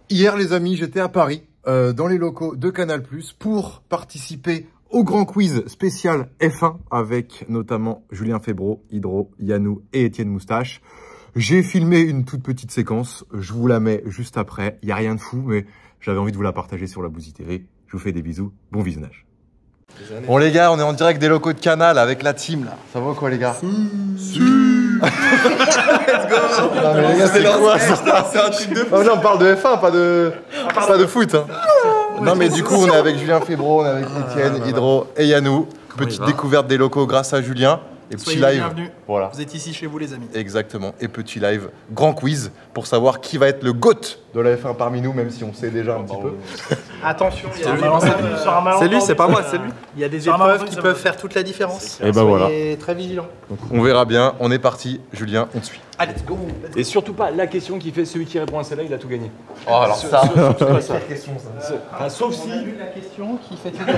Hier, les amis, j'étais à Paris, dans les locaux de Canal+, pour participer au grand quiz spécial F1 avec notamment Julien Febvre, Hydro, Yannou et Étienne Moustache. J'ai filmé une toute petite séquence, je vous la mets juste après. Il n'y a rien de fou, mais j'avais envie de vous la partager sur la Bouzy TV. Je vous fais des bisous, bon visionnage. Bon les gars, on est en direct des locaux de Canal avec la team là. Ça va quoi les gars? Si. Let's go. Non mais les gars, c'est quoi ça? C'est un truc de fou. Non, on parle de F1, pas de foot. Hein. Non mais du coup, on est avec Julien Febvre, on est avec Étienne, Hydro et Yannou. Petite découverte des locaux grâce à Julien. Et petit live. Bienvenue. Voilà. Vous êtes ici chez vous les amis. Exactement. Et petit live, grand quiz pour savoir qui va être le GOAT de la F1 parmi nous, même si on sait déjà un petit peu. Attention, il y a c'est lui, c'est pas moi, c'est lui. Il y a des épreuves qui peuvent faire toute la différence. Et bah voilà. Soyez très vigilant. On verra bien. On est parti. Julien, on te suit. Allez, let's go. Et surtout pas la question qui fait celui qui répond à celle-là, il a tout gagné. Oh alors ça. Surtout pas ça. Question ça. Enfin, sauf si. La question qui fait tout gagner.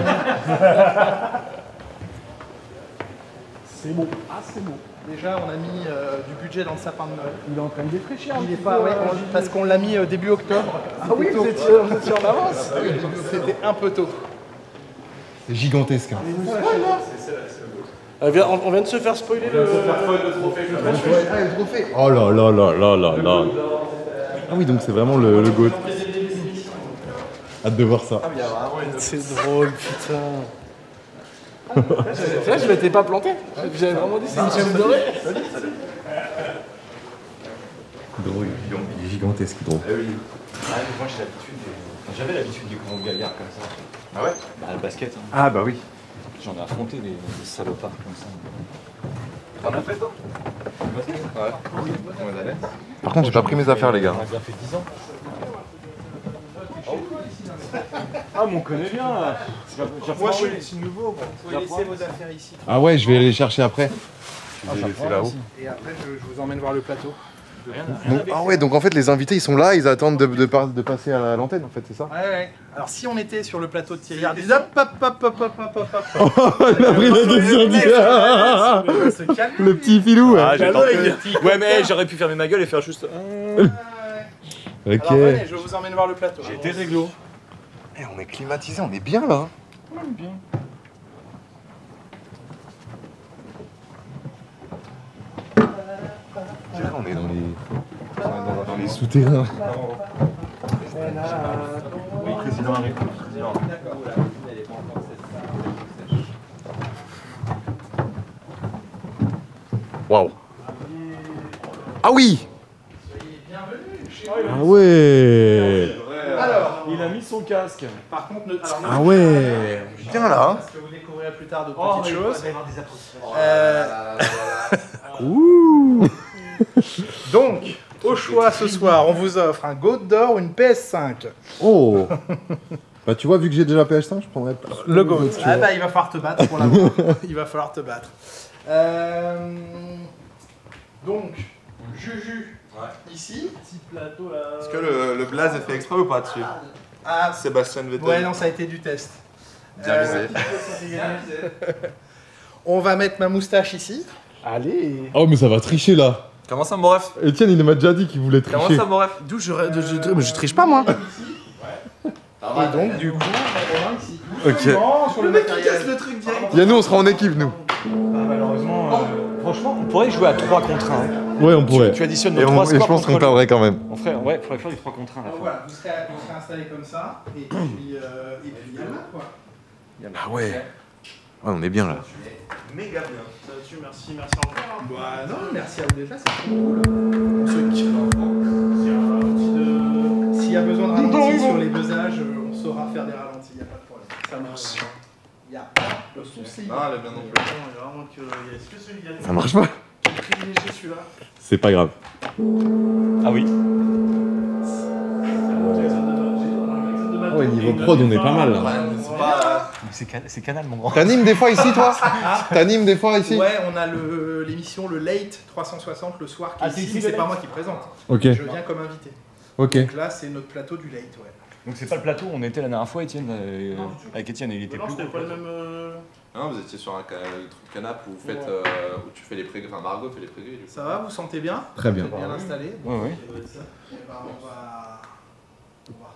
C'est bon. Ah, c'est bon. Déjà, on a mis du budget dans le sapin de Noël. Il est en train de défraîchir. Il est pas, ouais, parce qu'on l'a mis début octobre. Ah oui, vous étiez en avance. C'était un peu tôt. C'est gigantesque. Hein. On vient de se faire spoiler le trophée. Oh là là là là là là. Ah oui, donc c'est vraiment le GOAT. Hâte de voir ça. C'est drôle, putain. Là, je m'étais pas planté. J'avais vraiment dit c'est une chef dorée. Drôle, il est gigantesque, drôle. Ah oui. Ah, moi j'avais l'habitude du grand gaillard comme ça. Ah ouais? Bah le basket. Hein. Ah bah oui. J'en ai affronté des salopards comme ça. T'en as fait toi? Le basket? Ouais. Par contre, j'ai pas pris mes affaires, les gars. On a déjà fait 10 ans. Ah, mais on connaît bien. Moi, je suis nouveau. Vous pouvez laisser vos affaires ici. Ah ouais, je vais les chercher après. C'est là-haut. Et après, je vous emmène voir le plateau. Donc, ah ouais, donc en fait, les invités, ils sont là, ils attendent de passer à l'antenne, en fait, c'est ça? Ouais. Alors, si on était sur le plateau de Thierry Ardis, hop. Il a pris la décision. Le petit filou. Ah, j'ai tenté. Ouais, mais j'aurais pu fermer ma gueule et faire juste. Ok. Alors, venez, je vous emmène voir le plateau. J'ai été réglo. Eh, on est climatisé, on est bien là. Bien. On est dans les souterrains. Oui, président arrive. Waouh. Ah oui. Ah ouais. Alors, Il a mis son casque. par contre, Ah ouais. Bien là. parce que vous découvrirez plus tard de petites choses. Ouh. Donc, au choix ce soir, on vous offre un Goat d'or ou une PS5. Oh. Bah tu vois, vu que j'ai déjà PS5, je prendrais Le Goat. Ah bah il va falloir te battre pour l'avoir. Il va falloir te battre. Donc, Juju, ici. Petit plateau là. Est-ce que le blaze est fait exprès ou pas dessus? Ah, Sébastien Vettel. ouais, non, ça a été du test. Bien visé. On va mettre ma moustache ici. Allez. Oh mais ça va tricher là. Comment ça, mon ref? Etienne, il m'a déjà dit qu'il voulait tricher. Comment ça, mon ref? D'où je triche pas moi. Et donc, du coup, on va ici. Ok. Sur le matériel. le truc direct. Yannou, on sera en équipe nous. Malheureusement, franchement, on pourrait jouer à 3 contre 1. Ouais, on pourrait. Tu additionnes Et, nos 3 et scores. je pense qu'on contre perdrait quand même. On ferait, ouais, faudrait faire du 3 contre 1 à la Donc fin. voilà, vous serez installés comme ça. Et puis, yalla quoi. Ah ouais. Ouais, on est bien là. Méga bien. Merci encore. Bah non, merci à vous d'être là, c'est cool. Ceux qui- S'il y a besoin de ralentis sur les beusages, on saura faire des ralentis, il n'y a pas de problème. Ça marche. Il n'y a pas de souci. Non, elle est bien non plus. Ça marche pas. Privilégié celui-là. C'est pas grave. Ah oui. Ouais, niveau prod, on est pas mal là. C'est pas. C'est Canal, mon grand. T'animes des fois ici, toi? T'animes des fois ici? Ouais, on a l'émission le Late 360 le soir qui est c'est ici, ici, mais le c'est pas Late. moi qui présente. Ok. Je viens comme invité. Ok. Donc là, c'est notre plateau du Late, ouais. Donc c'est pas le plateau où on était la dernière fois, Étienne. Avec Étienne, il était plus. Non, vous étiez sur un truc canap où vous faites, où tu fais les pré. Enfin, Margot fait les pré. Ça va, vous sentez bien? Très bien. Bien installé. Ouais, ouais. Eh ben, on va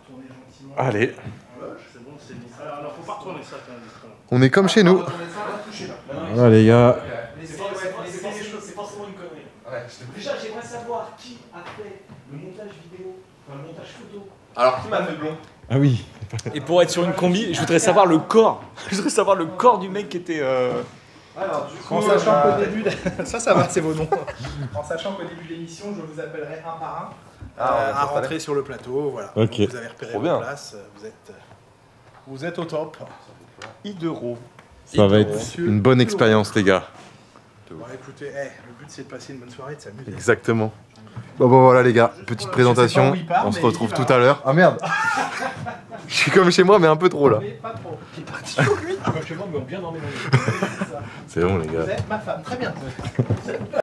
gentiment. Allez, Ouais, c'est bon, c'est mis. Alors, faut pas retourner ça quand même. on est comme chez nous. Toucher là. Ah les gars. C'est forcément une connerie. Déjà, j'aimerais savoir qui a fait le montage vidéo, enfin le montage photo. Alors, qui m'a fait blond? Ah oui. Et pour être sur une combi, je voudrais savoir le corps. Je voudrais savoir le corps du mec qui était. Alors, du coup, en sachant qu'au début, ça va, c'est vos noms. En sachant qu'au début de l'émission, je vous appellerai un par un à rentrer sur le plateau. Voilà. Ok. Donc, vous avez repéré Trop votre bien. place. Vous êtes au top. Idero. Ça va être une bonne expérience les gars. Bon, écoutez, le but c'est de passer une bonne soirée, de s'amuser. Exactement. Bon voilà les gars, petite présentation. où il part, On se mais retrouve il va. tout à l'heure. Ah merde. Je suis comme chez moi mais un peu trop là. Mais pas trop. Comme chez moi, mais bien dormi dans le C'est bon les gars. Vous êtes ma femme, très bien.